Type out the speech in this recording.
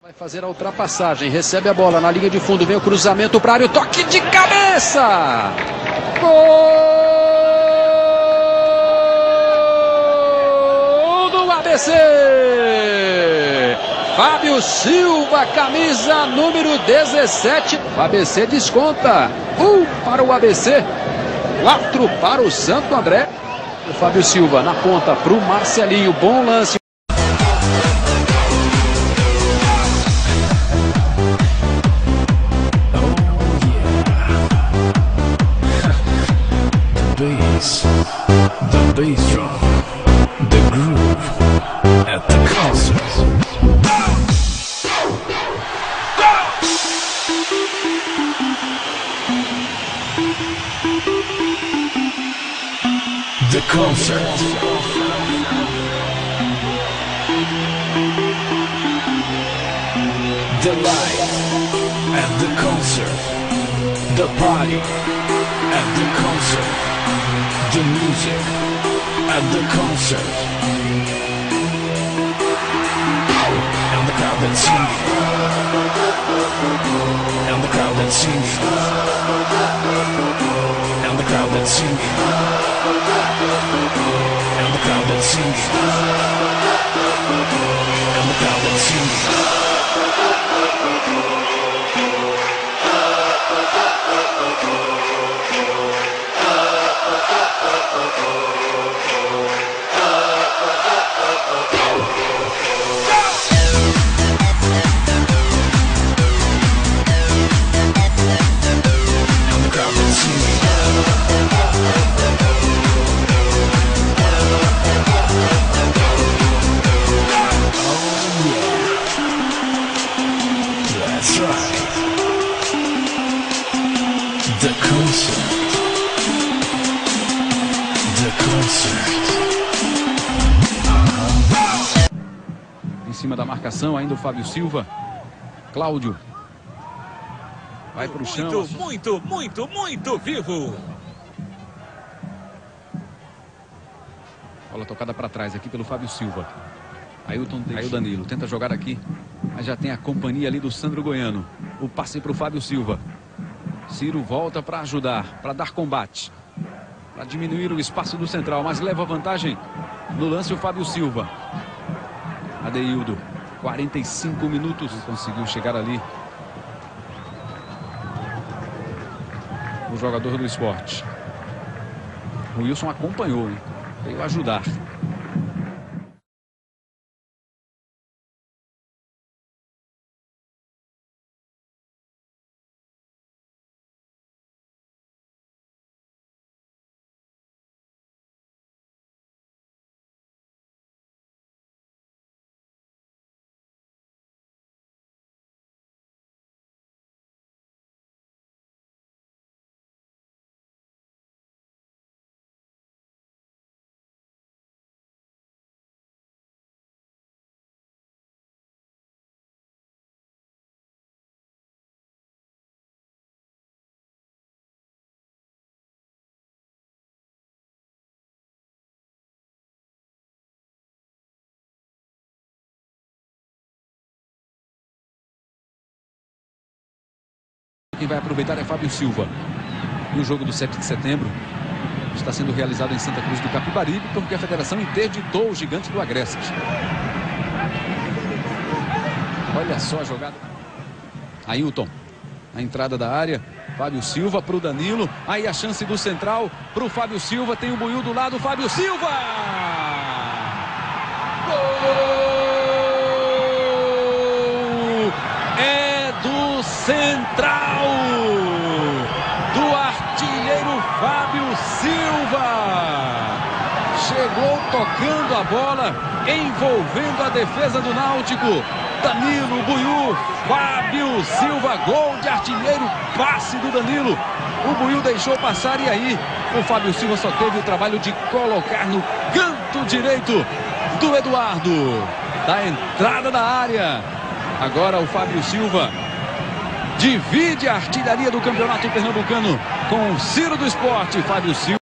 Vai fazer a ultrapassagem, recebe a bola na linha de fundo, vem o cruzamento para a área, o toque de cabeça! Gol do ABC! Fábio Silva, camisa número 17. O ABC desconta. 1 para o ABC, 4 para o Santo André. O Fábio Silva na ponta para o Marcelinho, bom lance. The bass drum, the groove at the concert. The concert. The light at the concert. The party at the concert. The music at the concert, and the crowd that sings, and the crowd that sings, and the crowd that sings, and the crowd that sings, and the crowd that sings. That's right. The concert. The concert. Em cima da marcação ainda o Fábio Silva. Cláudio. Vai para o chão. Muito vivo. Bola tocada para trás aqui pelo Fábio Silva. Ailton deixa o Danilo. Tenta jogar aqui. Mas já tem a companhia ali do Sandro Goiano. O passe para o Fábio Silva. Ciro volta para ajudar, para dar combate. Para diminuir o espaço do central. Mas leva vantagem no lance o Fábio Silva. Adeildo. 45 minutos. Conseguiu chegar ali. O jogador do Sport. O Wilson acompanhou, hein? Veio ajudar. Quem vai aproveitar é Fábio Silva. E o jogo do 7 de setembro está sendo realizado em Santa Cruz do Capibaribe, porque a federação interditou o gigante do Agreste. Olha só a jogada. Ailton, a entrada da área. Fábio Silva para o Danilo. Aí a chance do central para o Fábio Silva. Tem o Buiú do lado. Fábio Silva! Gol! É do central! Do artilheiro Fábio Silva! Chegou tocando a bola, envolvendo a defesa do Náutico. Danilo, Buiú, Fábio Silva, gol de artilheiro, passe do Danilo. O Buiú deixou passar e aí o Fábio Silva só teve o trabalho de colocar no canto direito do Eduardo, da entrada da área. Agora o Fábio Silva divide a artilharia do campeonato pernambucano com o Ciro do Sport. Fábio Silva.